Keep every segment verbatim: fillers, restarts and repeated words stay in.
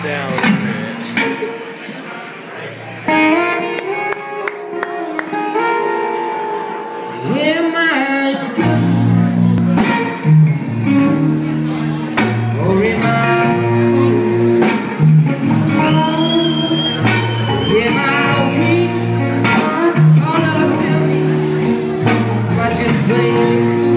down a bit. Am I good? Or am I fool? Am I weak? Oh Lord, tell me, am I just playing cool?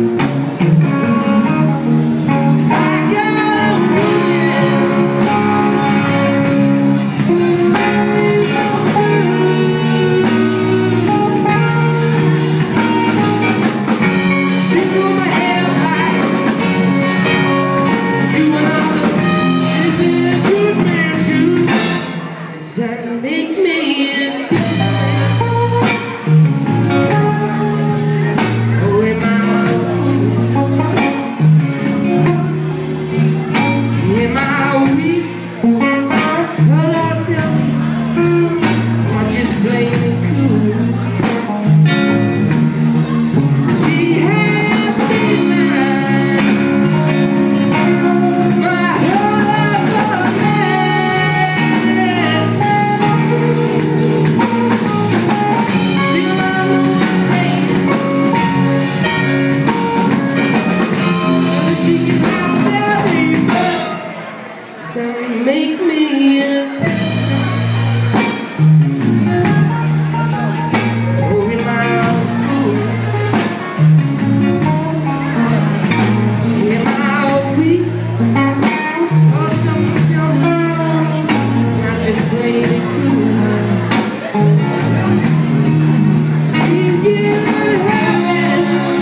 That make me a good oh, am I a fool? Am I weak? Oh, Lord, tell me, am I just plain and cool? She has me mine, my whole life of man. Make me a oh, am I a fool? Am I weak? Oh, someone tell me, not just plain and cool. She's giving heaven,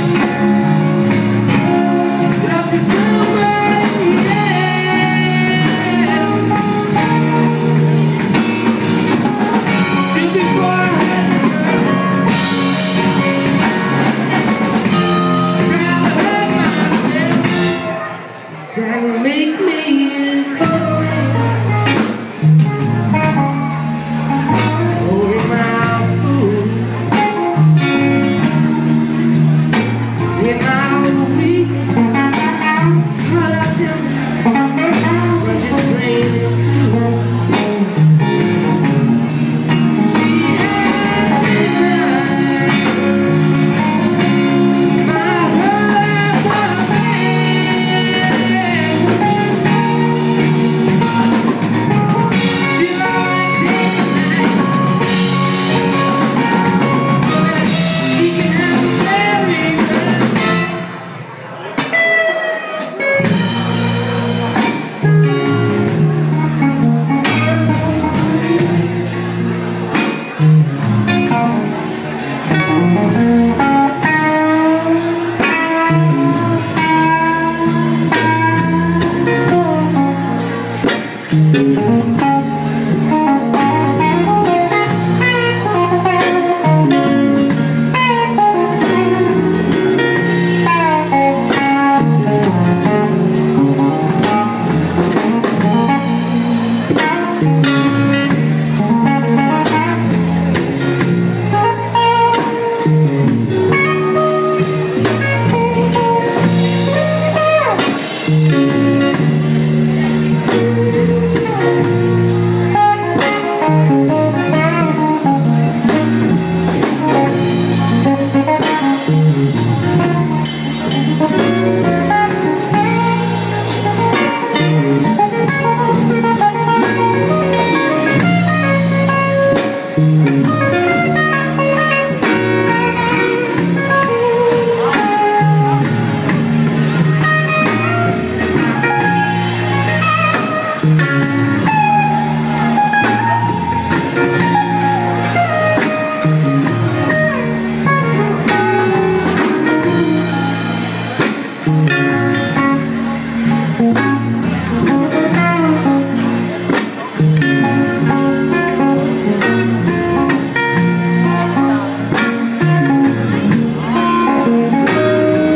love to somebody else. That make me a good oh, am I a fool? Am I weak? All I tell me, I'm just plain and cool. She has me mine, my whole life of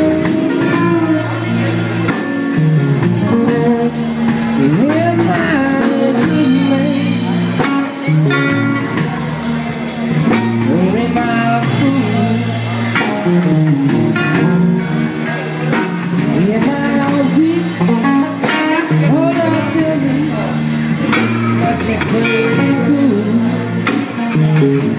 Am I just playing it cool.